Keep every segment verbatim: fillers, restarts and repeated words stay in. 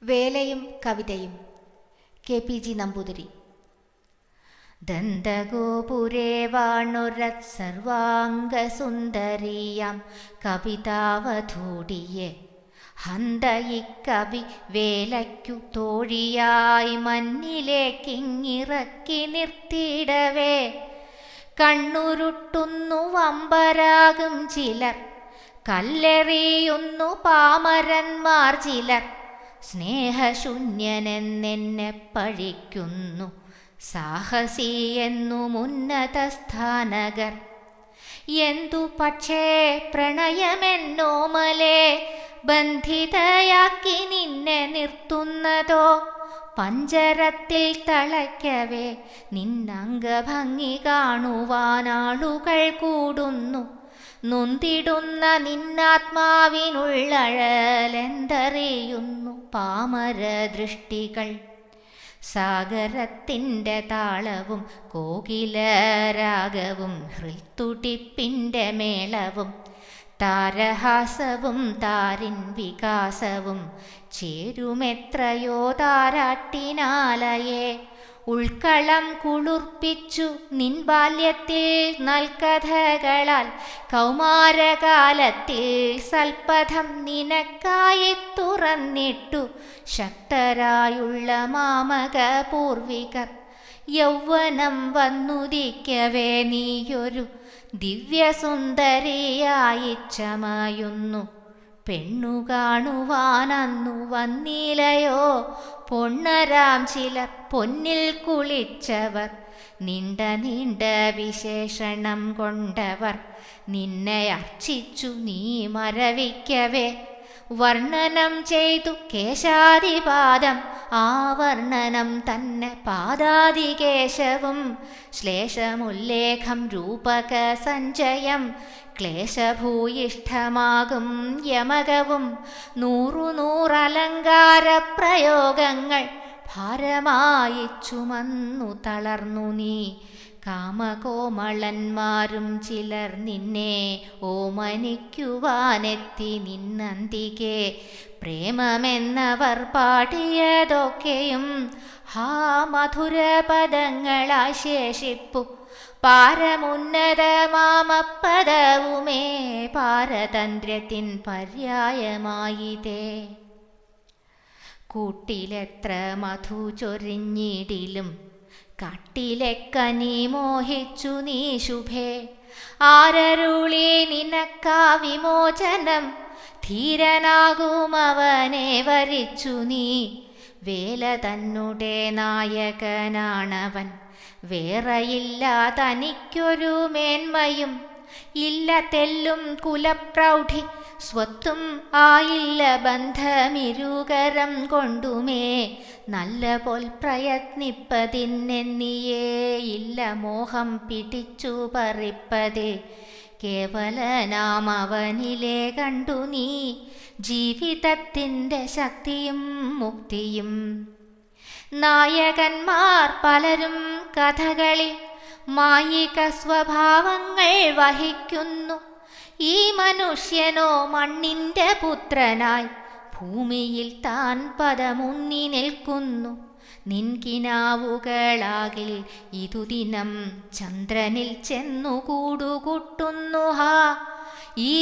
വേലയും കവിതയും K P G Namboothiri. ദന്തഗോപുരേ വാണുരത് സർവാംഗസുന്ദരീയാം കവിതാവധൂടിയെ ഹന്തയിക്കവി വേലയ്ക്കു തോഴിയായി മഞ്ഞിലേക്കിങ്ങിറക്കി നിർത്തിയിടവേ കണ്ണുരുട്ടുന്നു വമ്പരാകും ചിലർ, കല്ലെറിയുന്നു പാമരന്മാർ ചിലർ. സ്നേഹശൂന്യനെന്നെന്നെ പഴിക്കുന്നു സാഹസിയെന്നു ഉന്നത സ്ഥാനകർ. എന്തു പക്ഷേ പ്രണയമെന്നോമലേ ബന്ധിതയാക്കി നിന്നെ നിർത്തുന്നതോ? പഞ്ചരത്തിൽ തളയ്ക്കവേ നിന്നംഗഭംഗി കാണുവാനാളുകൾ കൂടുന്നു. നൊന്തിടുന്ന നിന്നാത്മാവിനുള്ളഴലെന്തറിയുന്നു പാമരദൃഷ്ടികൾ. സാഗരത്തിൻ്റെ താളവും കോകിലരാഗവും ഹൃൽത്തുടിപ്പിൻ്റെ മേളവും താരഹാസവും താരിൻ വികാസവും ചേരുമെത്രയോ താരാട്ടിനാലയെ. ഉൾക്കളം കുളിർപ്പിച്ചു നിൻ ബാല്യത്തിൽ നൽകഥകളാൽ കൗമാരകാലത്തിൽ സൽപഥം നിനക്കായി തുറന്നിട്ടു ശക്തരായുള്ള മാമക പൂർവികർ. യൗവനം വന്നുദിക്കവേ നീയൊരു ദിവ്യസുന്ദരിയായി ചമയുന്നു. പെണ്ണു കാണുവാനന്നു വന്നിലയോ പൊണ്ണരാം ചിലർ പൊന്നിൽ കുളിച്ചവർ. നീണ്ട നീണ്ട വിശേഷണം കൊണ്ടവർ നിന്നെ അർച്ചിച്ചു നീ മരവിക്കവേ. വർണ്ണനം ചെയ്തു കേശാദിപാദം, ആ വർണ്ണനം തന്നെ പാദാദികേശവും. ശ്ലേഷമുല്ലേഖം രൂപക സഞ്ചയം ക്ലേശഭൂയിഷ്ഠമാകും യമകവും. നൂറു നൂറലങ്കാര പ്രയോഗങ്ങൾ ഭാരമായി ചുമന്നു തളർന്നു നീ. കാമകോമളന്മാരും ചിലർ നിന്നെ ഓമനിക്കുവാനെത്തി നിന്നന്തികെ. പ്രേമമെന്നവർ പാടിയതൊക്കെയും ഹാ മധുരപദങ്ങളായി ശേഷിപ്പു. പാരമുന്നതമാമപദവുമേ പാരതന്ത്ര്യത്തിൻ പര്യായമായിതേ. കൂട്ടിലെത്ര മധു ചൊരിഞ്ഞിടിലും കാട്ടിലെ കനി മോഹിച്ചു നീ ശുഭേ. ആരരുളി നിനക്കാ വിമോചനം, ധീരനാകുമവനെ വരിച്ചു നീ. വേല തന്നുടെ നായകനാണവൻ, വേറെയില്ല തനിക്കൊരു മേന്മയും. ഇല്ല തെല്ലും കുലപ്രൗഢി സ്വത്തും ആയില്ല ബന്ധമിരുകരം കൊണ്ടുമേ. നല്ല പോൽ പ്രയത്നിപ്പതിന്നെന്നിയേ ഇല്ല മോഹം പിടിച്ചു പറിപ്പതേ. കേവലനാം അവനിലെ കണ്ടു നീ ജീവിതത്തിൻ്റെ ശക്തിയും മുക്തിയും. നായകന്മാർ പലരും കഥകളിൽ മായിക സ്വഭാവങ്ങൾ വഹിക്കുന്നു. ഈ മനുഷ്യനോ മണ്ണിൻ്റെ പുത്രനായി ഭൂമിയിൽ താൻ പദമുന്നി നിൽക്കുന്നു. നിൻകിനാവുകളാകിൽ ഇതുദിനം ചന്ദ്രനിൽ ചെന്നു കൂടുകൂട്ടുന്നു. ഹാ ഈ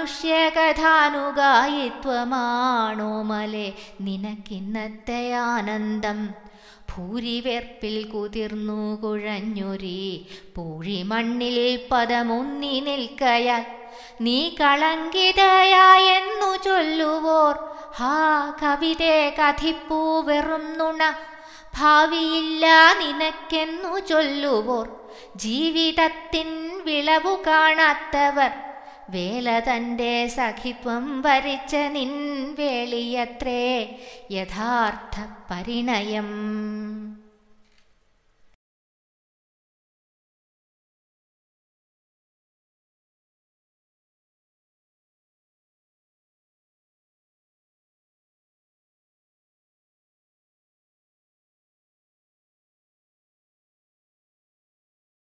മനുഷ്യകഥാനുഗായിത്വമാണോമലെ നിനക്കിന്നത്തെ ആനന്ദം. ഭൂരിവേർപ്പിൽ കുതിർന്നു കുഴഞ്ഞൊരി പൂഴിമണ്ണിൽ പദമുന്നി നിൽക്കയാൽ നീ കളങ്കിതയായെന്നു ചൊല്ലുവോർ. ഹാ കവിതേ കഥിപ്പൂ വെറും നുണ, ഭാവിയില്ല നിനക്കെന്നു ചൊല്ലുവോർ. ജീവിതത്തിൻ വിളവു കാണാത്തവർ, വേല തൻ്റെ സഖിത്വം വരിച്ച നിൻ വേളിയത്രേ യഥാർത്ഥ പരിണയം.